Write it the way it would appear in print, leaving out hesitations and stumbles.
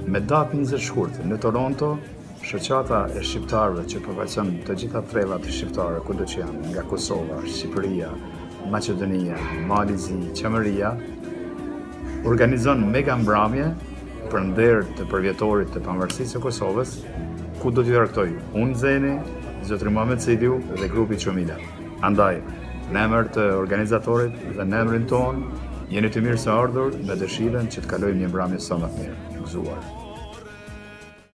Me datë 20 shkurt në Toronto, shoqata e shqiptarëve që përfaqëson të gjitha trellat shqiptare kudo që janë, nga Kosova, Shqipëria, Maqedonia, Malizi, Qemeria, organizon mega mbrëmje për nder të përvjetorit të pavarësisë së Kosovës, ku do t'ju rektoj unë Zeni, zotëri Muhamet Sidiu dhe grupi Çomila. Andaj, në emër të organizatorit dhe në emrin ton, jeni të mirë së ardhur me dëshirën që të kalojmë një mbrëmje sa më të mirë. Gëzuar.